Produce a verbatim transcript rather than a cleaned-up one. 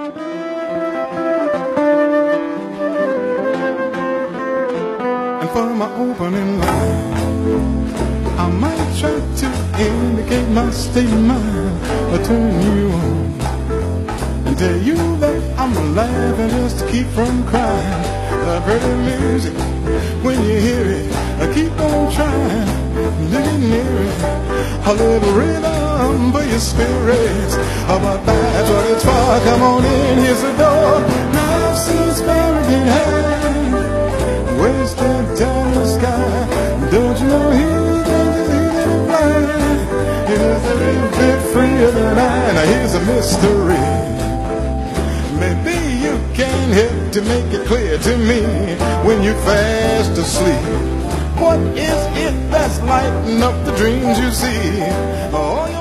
And for my opening line, I might try to indicate my state of mind, or turn you on and tell you that I'm laughing just to keep from crying. The pretty music, when you hear it, I keep on trying, living near it, a little rhythm for your spirits. Oh, but that's what it's for. Come on in, here's the door. Now I've seen spirit in hand, wasted down the sky. Don't you know he's a blind? He's a little bit freer than I. Now here's a mystery. Maybe you can help to make it clear to me when you're fast asleep. What is it that's lighting up the dreams you see? Oh,